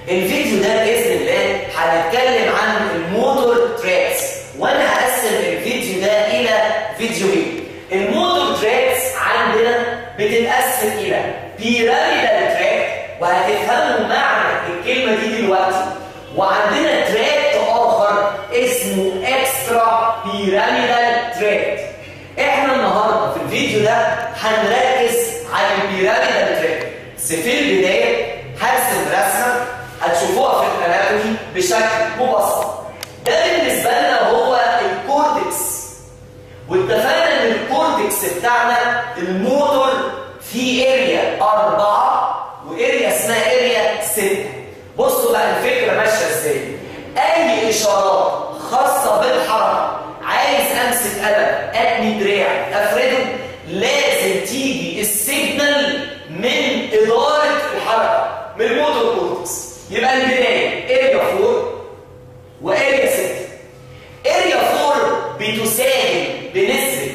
الفيديو ده بإذن الله هنتكلم عن الموتور تراكس، وأنا هقسم الفيديو ده إلى فيديوهين. الموتور تراكس عندنا بتتقسم إلى بيراميدال تراك، وهتفهموا معنى الكلمة دي دلوقتي، وعندنا تراك آخر اسمه اكسترا بيراميدال تراك. احنا النهارده في الفيديو ده هنركز على البيراميدال تراك، بس في البداية هرسم رسمة هتشوفوها في الاناتومي بشكل مبسط. ده بالنسبة لنا هو الكورتكس، واتفقنا ان الكورتكس بتاعنا الموتور في اريا 4 واريا اسمها اريا 6. بصوا بقى الفكرة ماشية ازاي. اي اشارات خاصة بالحركة، عايز امسك قلم، اتني دراعي، افرده، لازم تيجي السيجنال من إدارة الحركة من الموتور كورتكس. يبقى البداية اريا 4 واريا 6. اريا 4 بتساهم بنسبة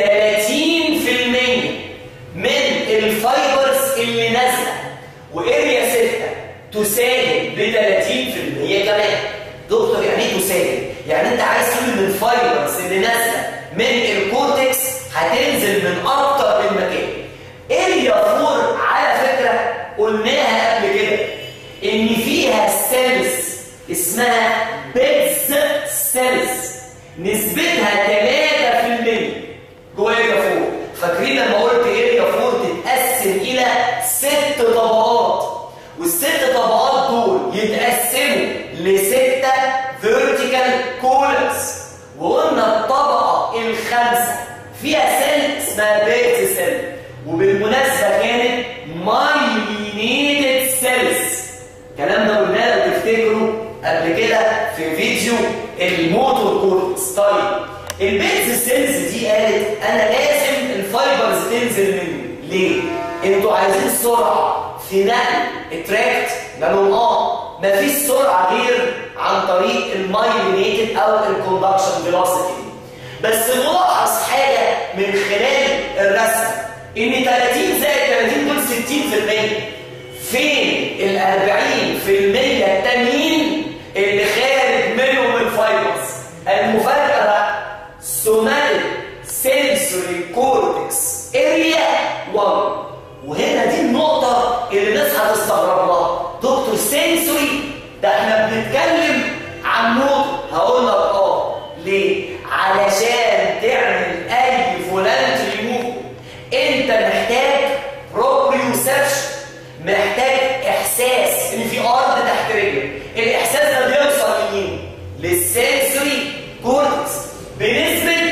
30% من الفايبرز اللي نازلة، واريا 6 تساهم ب 30% كمان. دكتور يعني ايه تساهم؟ يعني انت عايز تقول ان الفايبرز اللي نازلة من الكورتكس هتنزل من اكتر من مكان. اريا 4 على فكرة قلناها قبل كده ان فيها سيلز اسمها بيتز سيلز، نسبتها 3% جوه اريا 4. فاكرين لما قلت اريا 4 تتقسم الى 6 طبقات، والست طبقات دول يتقسموا ل6 فيرتيكال كولمز، وقلنا الطبقة الخامسة فيها سيل اسمها بيتز سيل، وبالمناسبة كانت مايلينيتد سيلز. الكلام ده قلناه لو تفتكروا قبل كده في فيديو الموتور كورتكس. طيب البيتز سيلز دي قالت انا لازم الفايبرز تنزل مني. ليه؟ انتوا عايزين سرعة في نقل التراكت؟ لانه مفيش سرعة غير عن طريق المايلينيتد او الكوندكشن فيلوسيتي. بس نلاحظ حاجة من خلال الرسم، ان 30 زائد 30 دول 60%. فين ال 40% التانيين اللي خارج منهم الفايبرز؟ المفاجأة بقى سوماتيك سنسوري كورتكس اريا 1. وهنا دي النقطة اللي الناس هتستغرب لها. دكتور سنسوري ده احنا بنتكلم عن موتور. هقول لك ليه؟ علشان تعمل اي فولانتري موفمنت انت محتاج بروبريوسبشن، محتاج احساس ان في ارض تحت رجلك. الاحساس ده بيوصل لمين؟ للسنسوري كورتكس بنسبه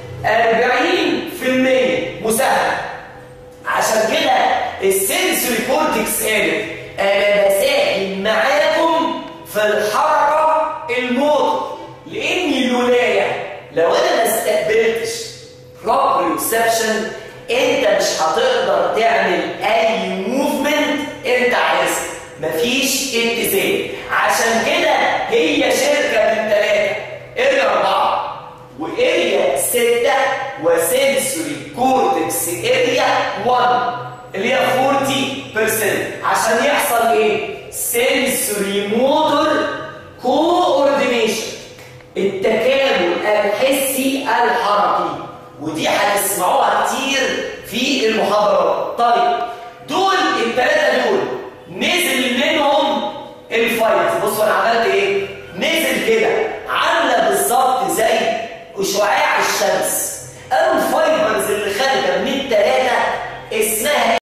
40% مساهمه. عشان كده السنسوري كورتكس قالت انا بساهم معاكم في الحركه الموتور، لاني لو انا ما استقبلتش بروبريوسبشن انت مش هتقدر تعمل اي موفمنت انت عايزها، مفيش اتزان. عشان كده هي شركه من 3 اريا 4 واريا 6 وسنسوري كورتكس اريا 1 اللي هي 40%. عشان يحصل ايه؟ سنسوري موتور كوردينيشن، التكامل الحسي الحركي، ودي هتسمعوها كتير في المحاضرات. طيب دول ال3 دول نزل منهم الفايبرز. بصوا انا عملت ايه؟ نزل كده عامله بالظبط زي شعاع الشمس. الفايبرز اللي خارجه من ال3 اسمها